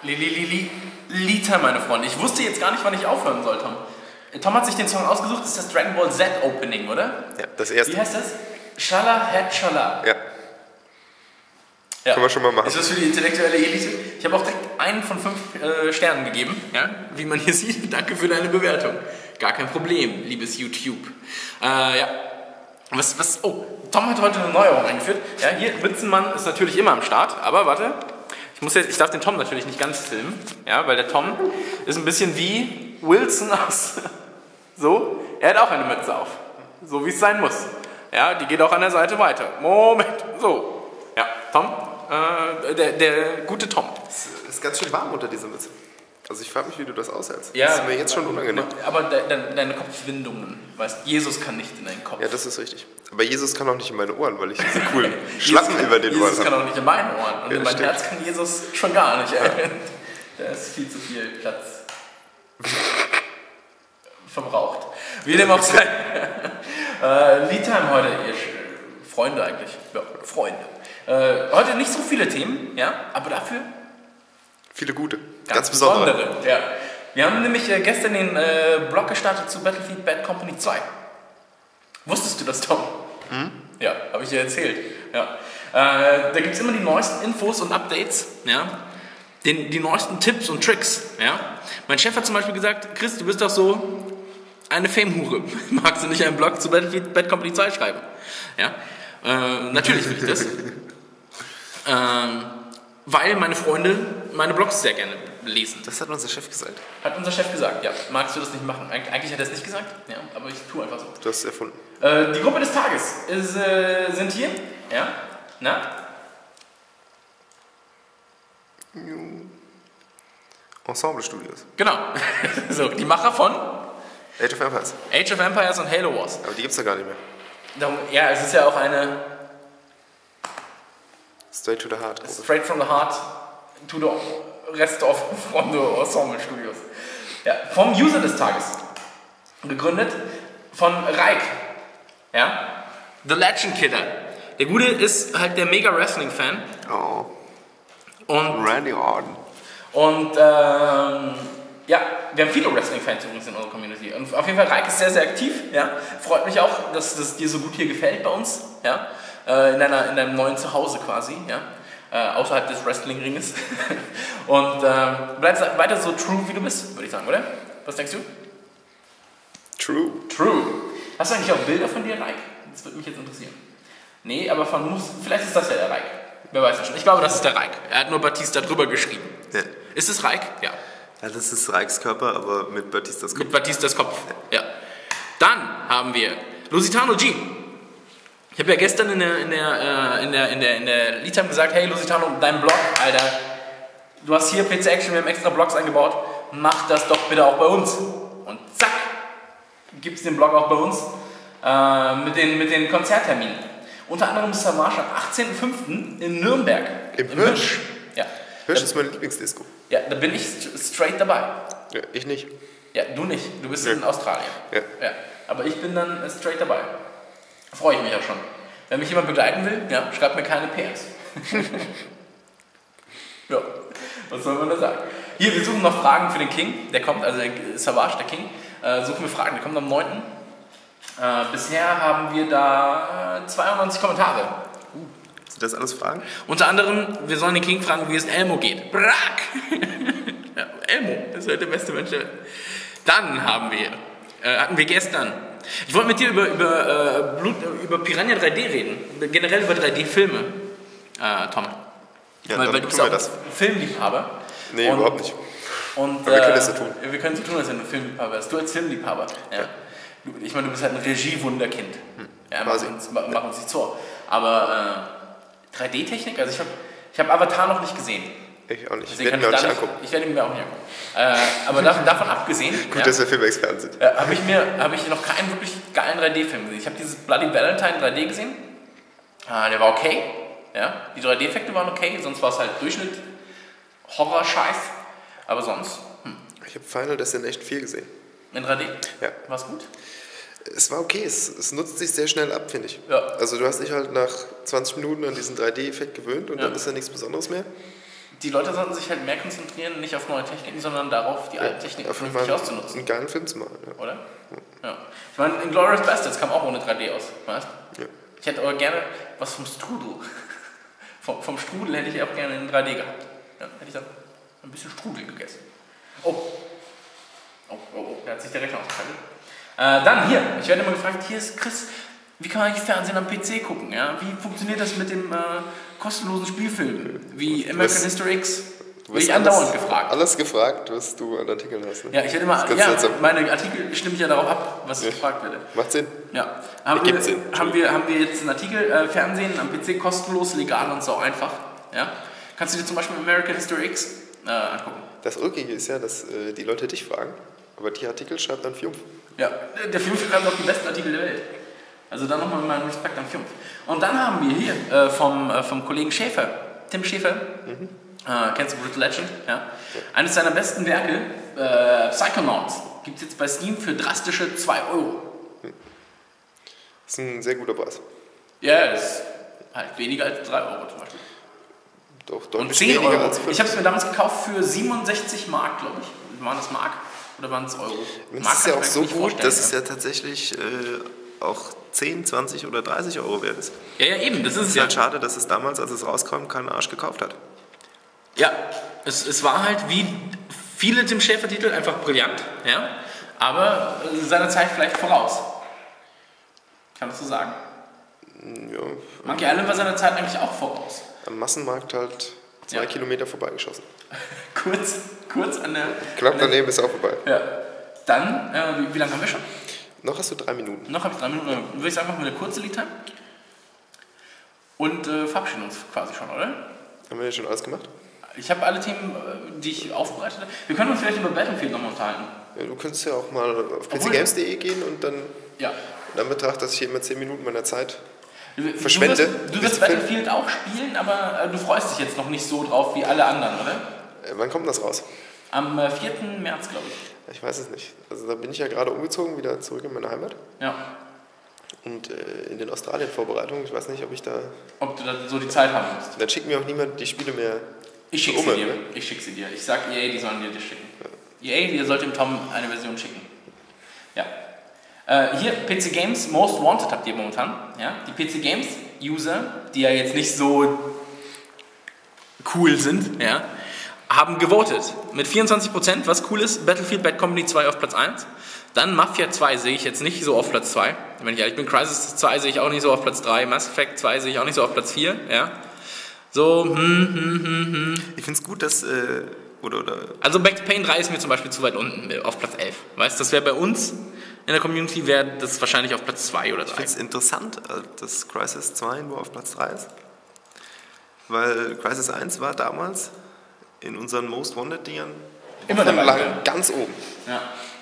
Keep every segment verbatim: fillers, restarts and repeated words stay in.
Lili, Lili, Lita, meine Freunde. Ich wusste jetzt gar nicht, wann ich aufhören soll, Tom. Tom hat sich den Song ausgesucht, das ist das Dragon Ball Z Opening, oder? Ja, das erste. Wie heißt das? Shala Het Shala. Ja. Ja. Können wir schon mal machen. Ist das für die intellektuelle Elite? Ich habe auch direkt einen von fünf äh, Sternen gegeben, ja? Wie man hier sieht. Danke für deine Bewertung. Gar kein Problem, liebes YouTube. Äh, ja. Was, was, oh, Tom hat heute eine Neuerung eingeführt. Ja, hier, Witzenmann ist natürlich immer am Start, aber warte. Ich, muss jetzt, ich darf den Tom natürlich nicht ganz filmen, ja, weil der Tom ist ein bisschen wie Wilson aus. So, er hat auch eine Mütze auf. So wie es sein muss. Ja, die geht auch an der Seite weiter. Moment, so. Ja, Tom, äh, der, der gute Tom. Es ist ganz schön warm unter dieser Mütze. Also ich frage mich, wie du das aushältst. Ja, das ist mir jetzt schon unangenehm. Aber de, de, deine Kopfwindungen, weißt, Jesus kann nicht in deinen Kopf. Ja, das ist richtig. Aber Jesus kann auch nicht in meine Ohren, weil ich diese coolen Schlappen über den Ohren habe. Jesus kann auch nicht in meinen Ohren. Und ja, in mein stimmt. Herz kann Jesus schon gar nicht. Ja. Da ist viel zu viel Platz verbraucht. Wie dem auch sei. äh, Lead-Time heute, ihr Freunde eigentlich. Ja, Freunde. Äh, heute nicht so viele Themen, ja, aber dafür viele gute. Ganz, ganz besondere. besondere. Ja. Wir haben nämlich äh, gestern den äh, Blog gestartet zu Battlefield Bad Company zwei. Wusstest du das, Tom? Hm? Ja, habe ich dir erzählt. Ja. Äh, da gibt es immer die neuesten Infos und Updates, ja? Den, die neuesten Tipps und Tricks. Ja? Mein Chef hat zum Beispiel gesagt, Chris, du bist doch so eine Fame-Hure. Magst du nicht einen Blog zu Battlefield Bad Company zwei schreiben? Ja? Äh, natürlich will ich das. ähm, weil meine Freunde meine Blogs sehr gerne lesen. Das hat unser Chef gesagt. Hat unser Chef gesagt, ja. Magst du das nicht machen? Eig eigentlich hat er es nicht gesagt, ja, aber ich tue einfach so. Du hast es erfunden. Äh, die Gruppe des Tages ist, äh, sind hier, ja, na? Ensemble Studios. Genau. So, die Macher von Age of Empires. Age of Empires und Halo Wars. Aber die gibt es ja gar nicht mehr. Darum, ja, es ist ja auch eine Straight to the Heart. Straight from the Heart to the rest of from the Ensemble Studios. Ja, vom User des Tages. Gegründet von Reik. Ja? The Legend Killer. Der Gute ist halt der mega Wrestling-Fan. Oh. Und Randy Orton. Und ähm, ja, wir haben viele Wrestling-Fans übrigens in unserer Community. Und auf jeden Fall, Reik ist sehr, sehr aktiv. Ja. Freut mich auch, dass das dir so gut hier gefällt bei uns. Ja. Äh, in, deiner, in deinem neuen Zuhause quasi. Ja. Äh, außerhalb des Wrestling-Ringes. Und äh, bleib weiter so true, wie du bist, würde ich sagen, oder? Was denkst du? True. True. Hast du eigentlich auch Bilder von dir, Reik? Das würde mich jetzt interessieren. Nee, aber von Mus. Vielleicht ist das ja der Reik. Wer weiß das schon. Ich glaube, das ist der Reik. Er hat nur Batista drüber geschrieben. Ja. Ist es Reik? Ja. Ja, das ist Reiks Körper, aber mit Batistas Kopf. Mit Batistas Kopf. Ja. Dann haben wir Lusitano G. Ich habe ja gestern in der, in der, äh, in der, in der, in der Lead-Time gesagt, hey Lusitano, dein Blog, Alter, du hast hier P C Action, wir haben extra Blogs eingebaut, mach das doch bitte auch bei uns. Und zack, gibt es den Blog auch bei uns äh, mit, den, mit den Konzertterminen. Unter anderem ist der Marsch am achtzehnten fünften in Nürnberg. Im, Im Hirsch. Ja. Hirsch ist meine Lieblingsdisco. Ja, da bin ich straight dabei. Ja, ich nicht. Ja, du nicht. Du bist ja. in Australien. Ja. Ja. Aber ich bin dann straight dabei. Freue ich mich auch schon. Wenn mich jemand begleiten will, ja, schreibt mir keine P S. Ja, was soll man da sagen? Hier, wir suchen noch Fragen für den King. Der kommt, also der Savage, der King. Äh, suchen wir Fragen. Der kommt am neunten Äh, bisher haben wir da zweiundneunzig Kommentare. Uh, sind das alles Fragen? Unter anderem, wir sollen den King fragen, wie es Elmo geht. Brack! Ja, Elmo, das ist halt der beste Mensch. Dann haben wir, äh, hatten wir gestern, ich wollte mit dir über, über, äh, Blut, über Piranha drei D reden, generell über drei D-Filme, äh, Tom. Ja, weil, weil du bist auch das. Filmliebhaber. Nee, und, überhaupt nicht. Und, Aber wir können äh, das ja tun. Wir können es so tun, als wenn du Filmliebhaber bist. Du als Filmliebhaber. Ja. Ja. Ich meine, du bist halt ein Regie-Wunderkind. Hm. Ja, mach uns, mach uns nichts vor. Aber äh, drei D-Technik, also ich habe ich hab Avatar noch nicht gesehen. Ich auch nicht. Ich werde mir auch nicht angucken. Ich werde ihn mir auch nicht angucken. Äh, aber davon, davon abgesehen, gut, ja, dass wir Filmexperten sind. äh, habe ich mir habe ich noch keinen wirklich geilen drei D-Film gesehen. Ich habe dieses Bloody Valentine drei D gesehen. Äh, der war okay. Ja, die drei D-Effekte waren okay, sonst war es halt Durchschnitt, Horror-Scheiß. Aber sonst. Hm. Ich habe Final Destination vier gesehen. In drei D? Ja. War's gut? Es war okay, es, es nutzt sich sehr schnell ab, finde ich. Ja. Also du hast dich halt nach zwanzig Minuten an diesen drei D-Effekt gewöhnt und ja. dann ist ja nichts Besonderes mehr. Die Leute sollten sich halt mehr konzentrieren, nicht auf neue Techniken, sondern darauf, die alten Techniken Einfach vernünftig mal auszunutzen. einen geilen Film zu machen. Ja. Oder? Ja. Ich meine, Inglourious Basterds kam auch ohne drei D aus, weißt? Ja. Ich hätte aber gerne was vom Strudel. vom, vom Strudel hätte ich auch gerne in drei D gehabt. Ja, hätte ich dann ein bisschen Strudel gegessen. Oh. Oh, oh, oh, da hat sich der Rechner ausgeschaltet. Äh, dann hier, ich werde immer gefragt, hier ist Chris, wie kann man eigentlich Fernsehen am P C gucken? Ja? Wie funktioniert das mit dem äh, kostenlosen Spielfilm? Wie American wirst, History X? Du Werde wirst ich andauernd alles, gefragt. Alles gefragt, was du an Artikeln hast. Ne? Ja, ich hätte immer, ja, meine Artikel stimmen ja darauf ab, was ja. gefragt werde. Macht Sinn. Ja. Haben, wir, Sinn. haben, wir, haben wir jetzt einen Artikel, äh, Fernsehen am P C kostenlos, legal und so einfach. Ja? Kannst du dir zum Beispiel American History X äh, angucken. Das Ulkige ist ja, dass äh, die Leute dich fragen, aber die Artikel schreibt dann Fiumf. Ja, der Fiumf schreibt auch die besten Artikel der Welt. Also dann nochmal meinen Respekt an Fiumf. Und dann haben wir hier äh, vom, äh, vom Kollegen Schäfer, Tim Schäfer, mhm. äh, kennst du Brutal Legend? Ja? Ja. Eines seiner besten Werke, äh, Psychonauts, gibt es jetzt bei Steam für drastische zwei Euro. Das ist ein sehr guter Preis. Ja, das ist halt weniger als drei Euro zum Beispiel. Doch, deutlich und zehn weniger Euro. als fünf. Ich habe es mir damals gekauft für siebenundsechzig Mark, glaube ich. Waren das Mark oder waren es Euro? Das ist ja auch so gut, dass es ja tatsächlich äh, auch zehn, zwanzig oder dreißig Euro wert ist. Ja, ja, eben. Das ist, es ist ja halt schade, dass es damals, als es rauskam, kein Arsch gekauft hat. Ja, es, es war halt wie viele Tim Schäfer-Titel einfach brillant, ja, aber seiner Zeit vielleicht voraus. Kannst du sagen? Ja. Monkey Island war seiner Zeit eigentlich auch voraus. Am Massenmarkt halt zwei ja. Kilometer vorbeigeschossen. kurz, kurz an der... Knapp daneben ist auch vorbei. Ja. Dann, äh, wie, wie lange haben wir schon? Noch hast du drei Minuten. Noch habe ich drei Minuten. Dann würde ich sagen, machen wir eine kurze Lead-Time. Und äh, verabschieden uns quasi schon, oder? Haben wir ja schon alles gemacht? Ich habe alle Themen, die ich aufbereitet habe. Wir können uns vielleicht über Battlefield nochmal unterhalten. Ja, du könntest ja auch mal auf p c games punkt de gehen und dann... Ja. In Anbetracht, dass ich hier immer zehn Minuten meiner Zeit verschwende. Du wirst, du wirst Battlefield auch spielen, aber äh, du freust dich jetzt noch nicht so drauf wie alle anderen, oder? Äh, wann kommt das raus? Am äh, vierten März, glaube ich. Ich weiß es nicht. Also da bin ich ja gerade umgezogen, wieder zurück in meine Heimat. Ja. Und äh, in den Australien-Vorbereitungen, ich weiß nicht, ob ich da... Ob du da so die Zeit haben musst. Dann schickt mir auch niemand die Spiele mehr. Ich schicke sie dir. Ne? Ich schicke sie dir. Ich sag E A, die sollen dir die schicken. Ja. E A, ihr sollt dem Tom eine Version schicken. Ja. Äh, hier, P C Games Most Wanted habt ihr momentan. Ja? Die P C Games User, die ja jetzt nicht so cool sind, ja, haben gewotet. Mit vierundzwanzig Prozent, was cool ist, Battlefield Bad Company zwei auf Platz eins. Dann Mafia zwei sehe ich jetzt nicht so auf Platz zwei. Wenn ich ehrlich bin, Crysis zwei sehe ich auch nicht so auf Platz drei. Mass Effect zwei sehe ich auch nicht so auf Platz vier. Ja? So, hm, hm, hm, hm. Ich finde es gut, dass... Äh, oder, oder also Back to Pain drei ist mir zum Beispiel zu weit unten, auf Platz elf. Weißt du, das wäre bei uns... In der Community wäre das wahrscheinlich auf Platz zwei oder drei. Ich finde es interessant, dass Crysis zwei nur auf Platz drei ist. Weil Crysis eins war damals in unseren Most Wanted-Dingern immer dabei, lang ganz oben. Ja,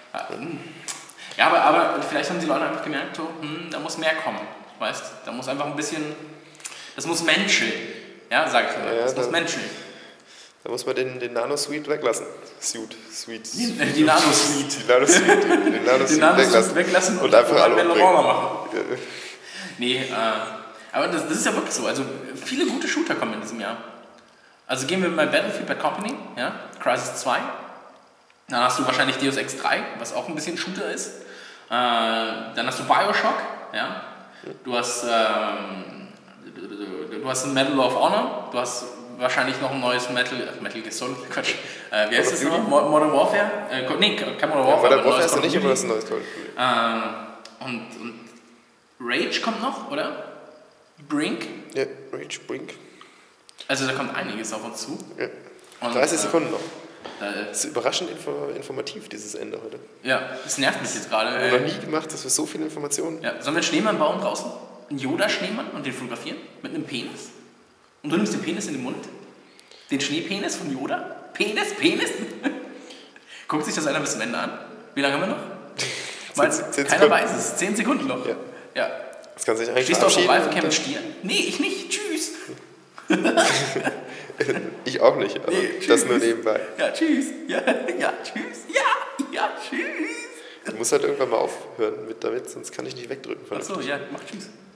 ja aber, aber vielleicht haben die Leute einfach gemerkt, so, hm, da muss mehr kommen. Weißt, da muss einfach ein bisschen, das muss menscheln. Ja, sag ich mal, ja, das da, muss menscheln. Da muss man den, den Nano-Suite weglassen. Suite, Suite. Die, die Nano-Suite. Die Nano-Suite. Den Nano-Suite Nano weglassen. weglassen und, und einfach alle umbringen. machen. Ja. Nee, äh, aber das, das ist ja wirklich so. Also viele gute Shooter kommen in diesem Jahr. Also gehen wir bei Battlefield Bad Company, ja, Crysis zwei. Dann hast du wahrscheinlich Deus Ex drei, was auch ein bisschen Shooter ist. Äh, dann hast du Bioshock, ja. Du hast, ähm, du hast ein Medal of Honor. Du hast wahrscheinlich noch ein neues Metal, äh, Metal Gear Solid, Quatsch, äh, wie heißt das noch? Modern Warfare? Äh, nee, kein Modern Warfare. Ja, Modern Warfare ist ja nicht, aber das ist ein neues Call. Ähm, und, und Rage kommt noch, oder? Brink? Ja, Rage, Brink. Also da kommt einiges auf uns zu. Ja. Und, dreißig äh, Sekunden noch. Äh, das ist überraschend info informativ, dieses Ende heute. Ja, das nervt mich jetzt gerade. Ich habe noch nie gemacht, dass wir so viele Informationen... Ja, sollen wir einen Schneemann bauen draußen? Einen Yoda-Schneemann und den fotografieren? Mit einem Penis? Und du nimmst den Penis in den Mund? Den Schneepenis von Yoda? Penis? Penis? Guckt sich das einer bis zum Ende an? Wie lange haben wir noch? Weil zehn, zehn keiner weiß es. Zehn Sekunden noch. Ja. Ja. Das kann sich eigentlich Stehst du auf dem Reifencamp mit Stier? Nee, ich nicht. Tschüss. Ich auch nicht, aber nee, das nur nebenbei. Ja, tschüss. Ja, ja, tschüss. Ja, ja, tschüss. Du musst halt irgendwann mal aufhören mit damit, sonst kann ich nicht wegdrücken. Achso, ja, mach tschüss.